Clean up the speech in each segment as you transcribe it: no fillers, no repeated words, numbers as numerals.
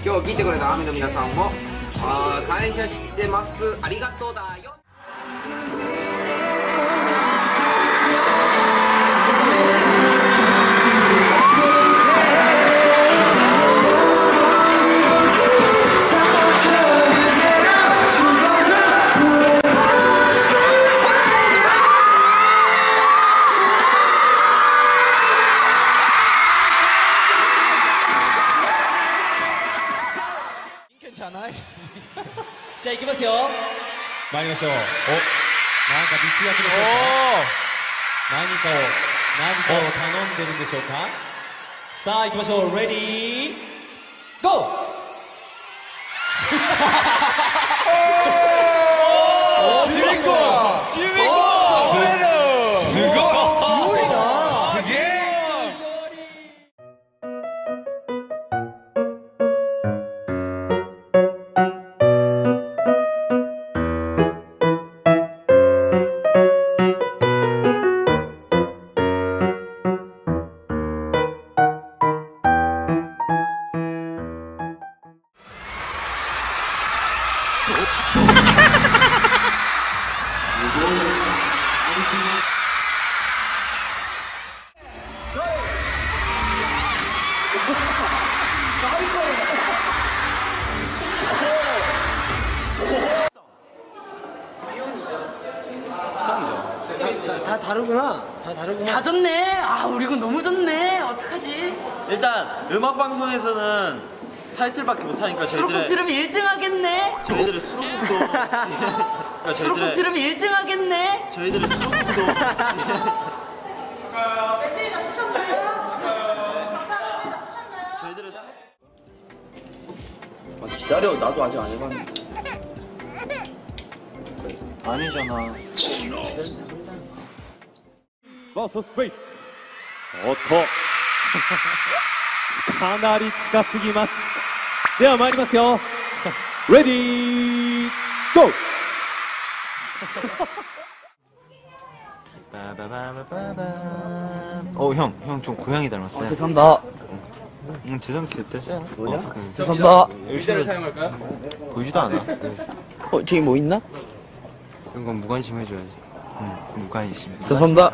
今日聞いてくれたアーミーの皆さんも感謝してます。ありがとうだよ。 じゃあ行きますよ。参りましょう。お、なんか密約でしょうか。何かを頼んでるんでしょうか。さあ行きましょう。レディーゴー。 お、主人公。すごい。強いな。すげえ。 다 다르구나. 다 다르구나. 다 좋네. 아, 우리 군 너무 좋네. 어떡하지? 일단 음악 방송에서는 타이틀밖에 못 하니까 수록곡 들으면 1등 하겠네. 저희들의 수록곡도 수록곡 들으면 1등 하겠네. 저희들의 수록곡도 메시지 다 쓰셨나요? 저희들의 수록 기다려. 나도 아직 안 해봤는데. 아니잖아. 버서스 프레이. 오토. かなり近すぎます。では参りますよ。レディーゴー。 형 좀 고양이 닮았어요. 죄송합니다. 재정 됐어요. 뭐냐? 죄송합니다. 의자를 사용할까요? 보이지도 않아. 저기 뭐 있나? 이런 건 무관심 해줘야지. 무관심. 죄송합니다.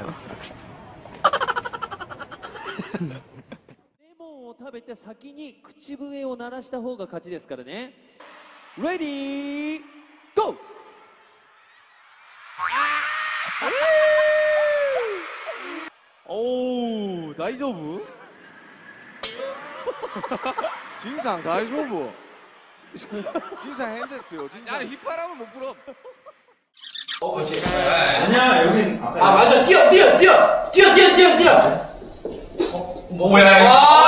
食べて先に口笛を鳴らした方が勝ちですからね。レディーゴー。 おお、大丈夫？진상大丈夫？진상変ですよ。아니 휘파람은 못 불어. 아니야 여긴 아 맞아. 뛰어. 뭐야?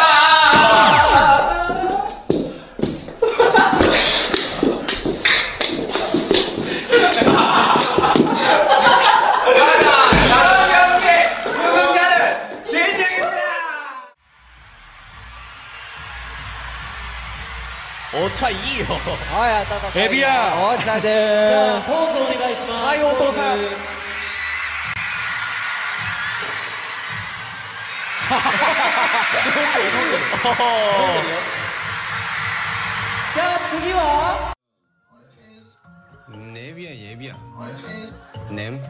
오차 2요. 아야, 베비야. 자, 포즈 오네가이시마스. 하이 오토산. 자, 次は 넵이야 예비야 냄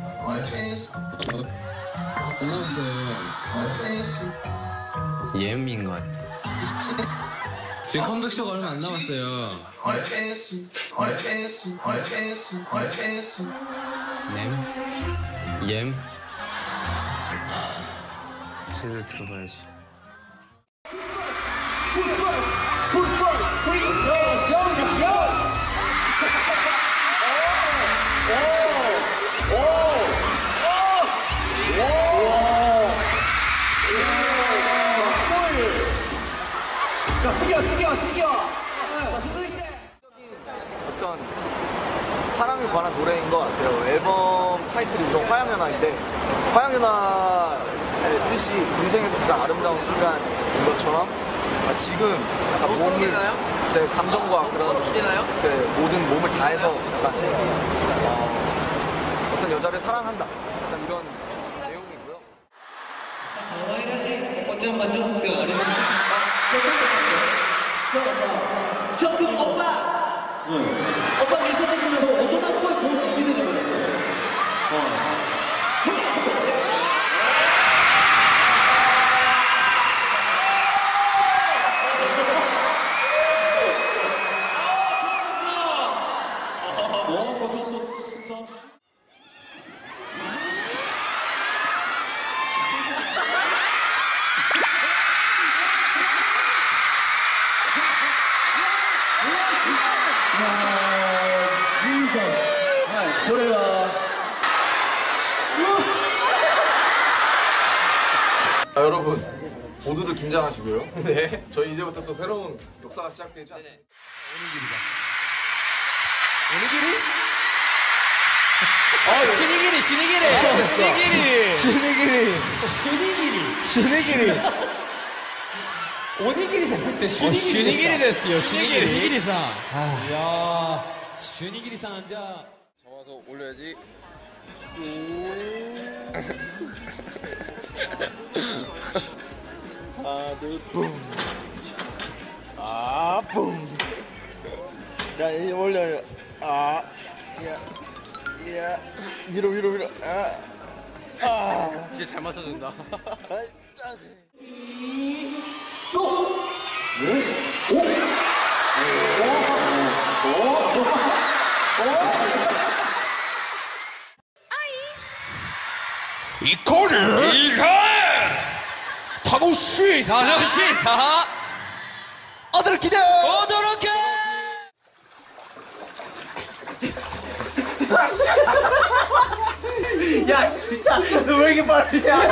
옘인 것 같아. 지금 컴백쇼가 얼마 안 남았어요. 옘 제대로 들어봐야지. 자, 죽여. 어떤 사랑에 관한 노래인 것 같아요. 앨범 타이틀이 우선 화양연화인데 화양연화의 뜻이 인생에서 가장 아름다운 순간인 것처럼 지금 약간 몸을 제 감정과 그런 제 모든 몸을 다해서 약간 어떤 여자를 사랑한다 약간 이런 내용이고요. 可愛らしいお子ちゃんがちょっとあります。今日はさ 저그 오빠. 오빠 미소 되면서 오토나 코에 보면서 미소 되면서. 자, 여러분 모두들 긴장하시고요. 네. 저희 이제부터 또 새로운 역사가 시작되지 않습니까? 오니기리? 오니기리? 슈니기리. 오니기리 じゃなくて 슈니기리 됐어요. 슈니기리さん. 이야, 슈니기리さんじゃあ. 잡아서 올려야지. 붐. 붐. 야, 이 올려. 야. 위로. 진짜 잘 맞춰준다. 야, 진짜 너 왜 이렇게 빠르냐?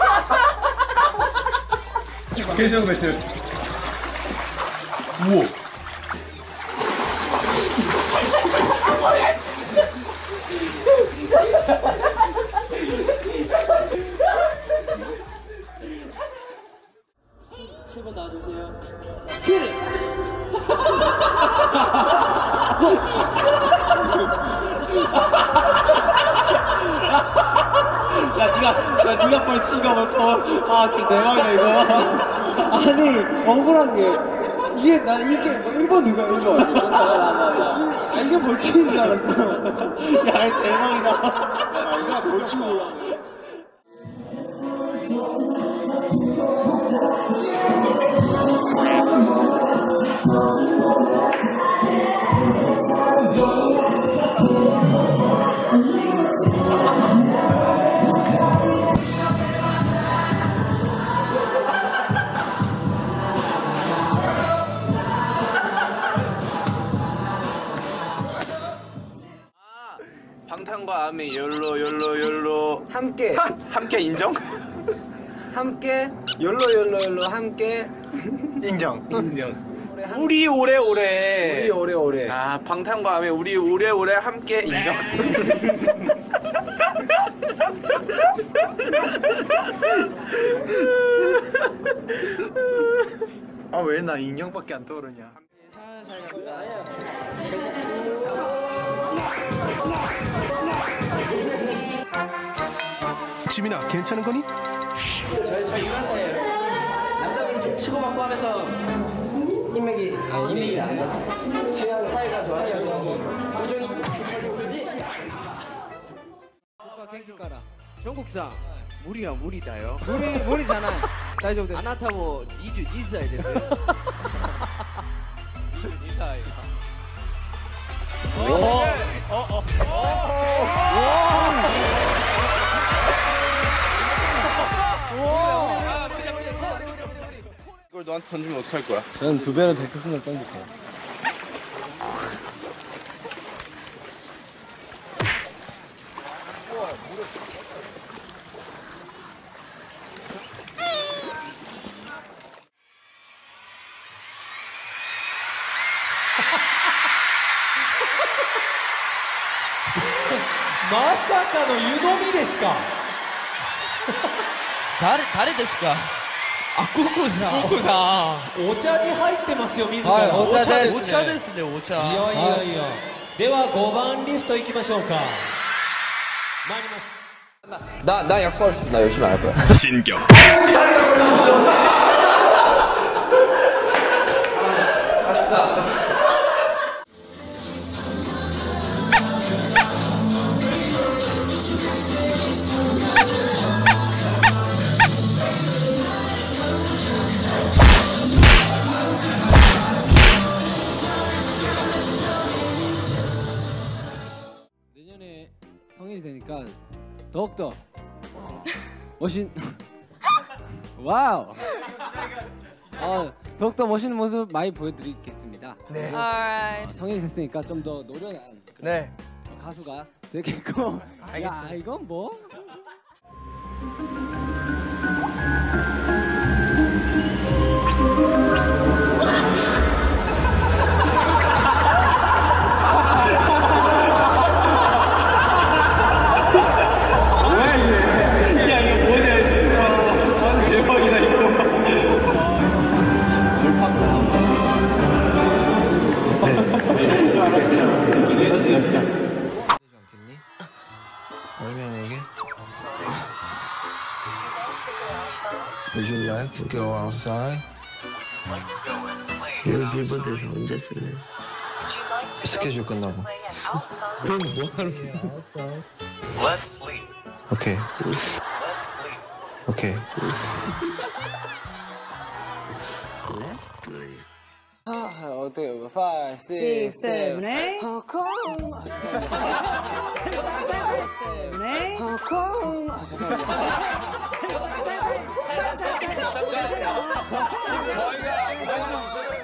계정 배틀. 우와. 출발 나와주세요. 스키리. 야, 니가 빨리 친거 봐. 좀 대박이다, 이거. 아니, 억울한 게, 이게 1번 누가 1번. 이게 벌칙인 줄 알았어. 야, 대박이다. 이거 벌칙 몰라. 방탄과 아미 욜로 함께 인정? 함께, 욜로, 함께. 인정. 우리 오래오래. 오래. 방탄과 아미 우리 오래오래 함께 인정. 아, 왜 나 인형밖에 안 떠오르냐? 지민아, 괜찮은 거니? 저희 이한테 남자들은 좀 치고받고 하면서 인맥이 안 나. 지난 사이가 좋아요. 감정이 가지고 그러지? 전국상. 무리다요. 무리잖아. 다이죠, 됐어. 아나타모 22살 됐어요. 22살. 이걸 너한테 던지면 어떡할 거야? 저는 2배로 100%를 던질 거예요. 마사카の湯飲みですか？ 誰ですか？あ、ココさん。 ココさん、お茶に入ってますよ、自ら。はい、お茶ですね。 お茶ですね、お茶。 いや。では5番リスト行きましょうか。参ります。 나 약속할 수 있어. 나 열심히 안 할 거야. 신경. 갑시다. 했으니까 더욱더 와우. 더욱더 멋있는 모습 많이 보여드리겠습니다. 네. Alright. 성인이 됐으니까 좀 더 노련한 네. 가수가 되겠고. 야 이건 뭐? 얼명에게 Would you like to go outside? 이거 빌보드에서 언제 쓸래? 스케줄 끝나고. 그럼 뭐 하는 거야? Let's sleep. 오케이. Let's sleep. 오케이. Let's sleep. 어떻게 5, 6, 7, 8 잠깐만요.